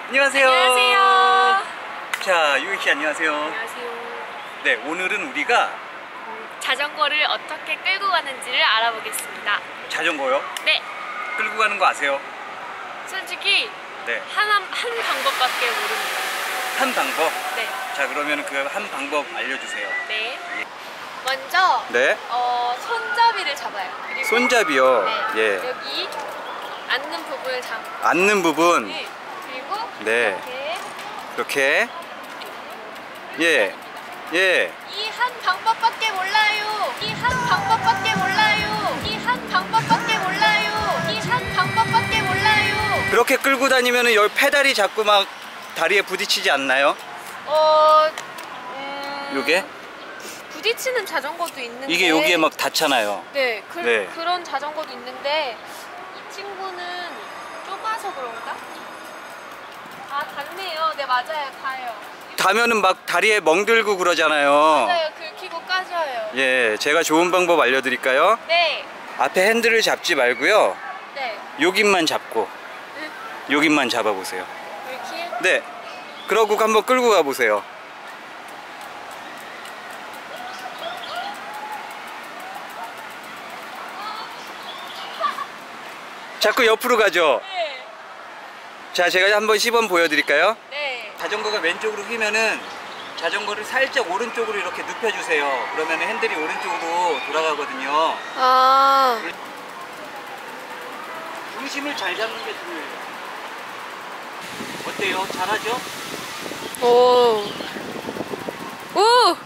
안녕하세요. 안녕하세요. 자, 유익씨 안녕하세요. 안녕하세요. 네, 오늘은 우리가 자전거를 어떻게 끌고 가는지를 알아보겠습니다. 자전거요? 네. 끌고 가는 거 아세요? 솔직히 네. 한 방법밖에 모릅니다. 한 방법? 네. 자, 그러면 그 한 방법 알려주세요. 네. 예. 먼저 네. 손잡이를 잡아요. 그리고 손잡이요. 네. 예. 여기 앉는 부분을 잡고. 앉는 부분. 네. 그리고 네. 이렇게. 이렇게. 예. 예. 이 한 방법밖에 몰라요. 이 한 방법밖에 몰라요. 이 한 방법밖에 몰라요. 이 한 방법밖에 몰라요. 그렇게 끌고 다니면은 여기 페달이 자꾸 막 다리에 부딪히지 않나요? 요게? 부딪히는 자전거도 있는데 이게 여기에 막 닿잖아요. 네, 네. 그런 자전거도 있는데 이 친구는 좁아서 그런가? 아, 닿네요. 네, 맞아요. 닿아요. 닿으면은 막 다리에 멍들고 그러잖아요. 맞아요. 긁히고 까져요. 예, 제가 좋은 방법 알려드릴까요? 네. 앞에 핸들을 잡지 말고요. 네. 여긴만 잡고 여긴만 잡아보세요. 이렇게? 네. 그러고 한번 끌고 가보세요. 자꾸 옆으로 가죠? 네. 자, 제가 한번 시범 보여드릴까요? 네. 자전거가 왼쪽으로 휘면은 자전거를 살짝 오른쪽으로 이렇게 눕혀주세요. 그러면 핸들이 오른쪽으로 돌아가거든요. 아. 중심을 잘 잡는 게 중요해요. 어때요? 잘하죠? 오. 오.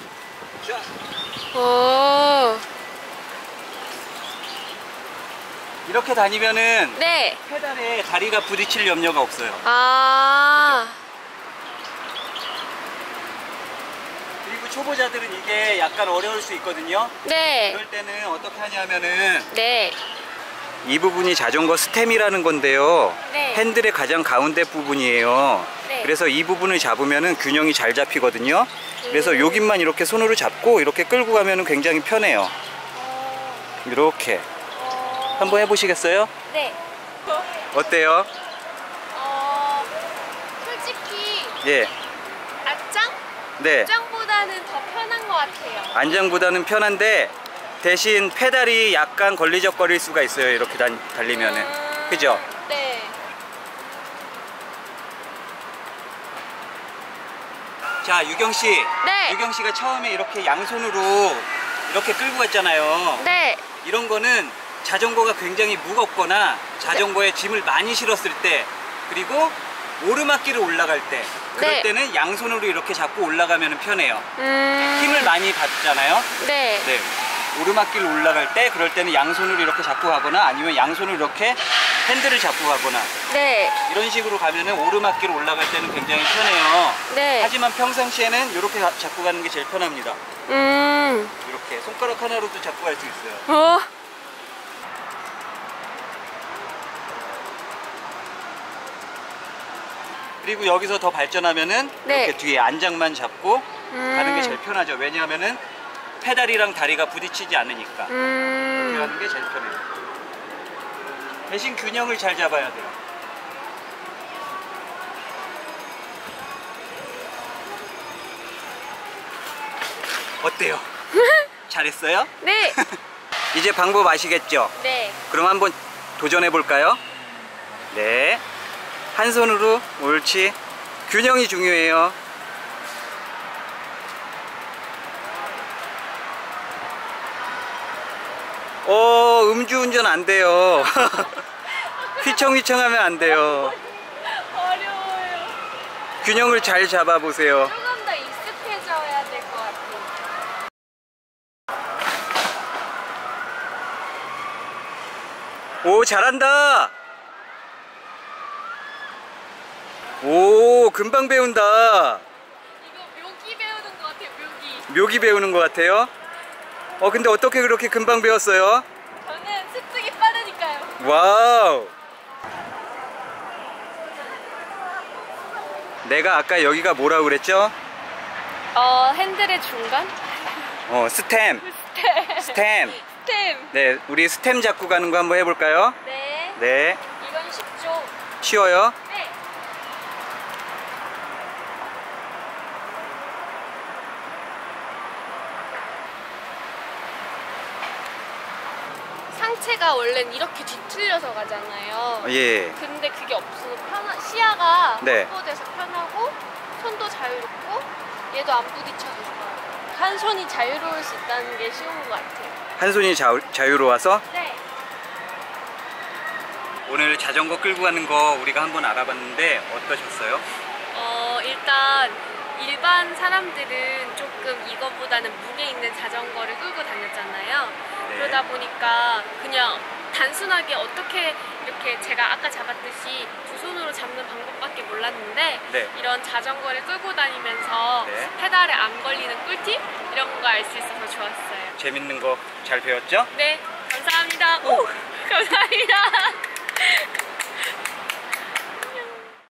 자, 오. 이렇게 다니면은 네. 페달에 다리가 부딪힐 염려가 없어요. 아. 그리고 초보자들은 이게 약간 어려울 수 있거든요. 네. 그럴 때는 어떻게 하냐면은 네. 이 부분이 자전거 스템이라는 건데요. 네. 핸들의 가장 가운데 부분이에요. 네. 그래서 이 부분을 잡으면은 균형이 잘 잡히거든요. 그래서 여기만 이렇게 손으로 잡고 이렇게 끌고 가면은 굉장히 편해요. 이렇게 한번 해보시겠어요? 네. 어때요? 솔직히 예. 앞장? 네. 앞장보다는 더 편한 것 같아요. 안장보다는 편한데 대신 페달이 약간 걸리적거릴 수가 있어요. 이렇게 달리면은. 그죠? 네. 자, 유경씨. 네. 유경씨가 처음에 이렇게 양손으로 이렇게 끌고 갔잖아요. 네. 이런 거는 자전거가 굉장히 무겁거나 자전거에 짐을 많이 실었을 때, 그리고 오르막길을 올라갈 때, 그럴 네. 때는 양손으로 이렇게 잡고 올라가면 편해요. 음. 힘을 많이 받잖아요. 네. 네. 오르막길 올라갈 때 그럴 때는 양손으로 이렇게 잡고 가거나 아니면 양손으로 이렇게 핸들을 잡고 가거나 네. 이런 식으로 가면은 오르막길 올라갈 때는 굉장히 편해요. 네. 하지만 평상시에는 이렇게 잡고 가는 게 제일 편합니다. 이렇게 손가락 하나로도 잡고 갈 수 있어요. 그리고 여기서 더 발전하면은 네. 이렇게 뒤에 안장만 잡고 가는 게 제일 편하죠. 왜냐하면은 페달이랑 다리가 부딪히지 않으니까. 이렇게 하는 게 제일 편해요. 대신 균형을 잘 잡아야 돼요. 어때요? 잘했어요? 네. 이제 방법 아시겠죠? 네. 그럼 한번 도전해 볼까요? 네. 한 손으로 옳지. 균형이 중요해요. 음주운전 안 돼요. 휘청휘청하면 안 돼요. 어려워요. 균형을 잘 잡아보세요. 조금 더 익숙해져야 될 것 같아요. 오, 잘한다. 오, 금방 배운다. 이거 묘기 배우는 것 같아요. 묘기. 묘기 배우는 것 같아요. 근데 어떻게 그렇게 금방 배웠어요? 저는 습득이 빠르니까요. 와우. 내가 아까 여기가 뭐라고 그랬죠? 핸들의 중간? 스템. 스템. 스템. 스템. 네, 우리 스템 잡고 가는 거 한번 해볼까요? 네. 네. 이건 쉽죠. 쉬워요? 네. 차체가 원래는 이렇게 뒤틀려서 가잖아요. 예. 근데 그게 없어서 시야가 네. 확보돼서 편하고 손도 자유롭고 얘도 안 부딪혀서 좋아요. 한 손이 자유로울 수 있다는 게 쉬운 것 같아요. 한 손이 자유로워서 네. 오늘 자전거 끌고 가는 거 우리가 한번 알아봤는데 어떠셨어요? 일단 일반 사람들은 조금 이거보다는 무게 있는 자전거를 끌고 다녔잖아요. 네. 그러다 보니까 그냥 단순하게 어떻게 이렇게 제가 아까 잡았듯이 두 손으로 잡는 방법밖에 몰랐는데 네. 이런 자전거를 끌고 다니면서 네. 페달에 안 걸리는 꿀팁 이런 거 알 수 있어서 좋았어요. 재밌는 거 잘 배웠죠? 네, 감사합니다. 오, 감사합니다.